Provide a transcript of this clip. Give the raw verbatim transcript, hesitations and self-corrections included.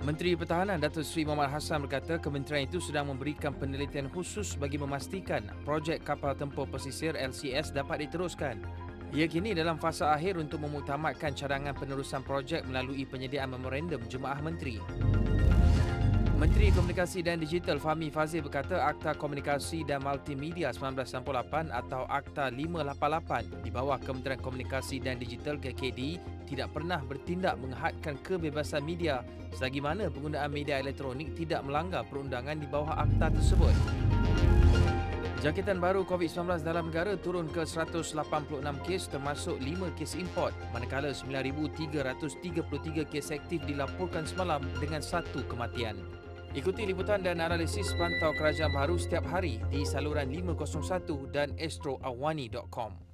Menteri Pertahanan Datuk Seri Mohamad Hassan berkata kementerian itu sedang memberikan penelitian khusus bagi memastikan projek kapal tempur pesisir L C S dapat diteruskan. Ia kini dalam fasa akhir untuk memuktamadkan cadangan penerusan projek melalui penyediaan memorandum Jemaah Menteri. Menteri Komunikasi dan Digital Fahmi Fazil berkata Akta Komunikasi dan Multimedia seribu sembilan ratus enam puluh lapan atau Akta lima lapan lapan di bawah Kementerian Komunikasi dan Digital K K D tidak pernah bertindak menghadkan kebebasan media selagi mana penggunaan media elektronik tidak melanggar perundangan di bawah akta tersebut. Jangkitan baru COVID sembilan belas dalam negara turun ke seratus lapan puluh enam kes termasuk lima kes import, manakala sembilan ribu tiga ratus tiga puluh tiga kes aktif dilaporkan semalam dengan satu kematian. Ikuti liputan dan analisis pantau kerajaan baru setiap hari di saluran lima kosong satu dan astro awani dot com.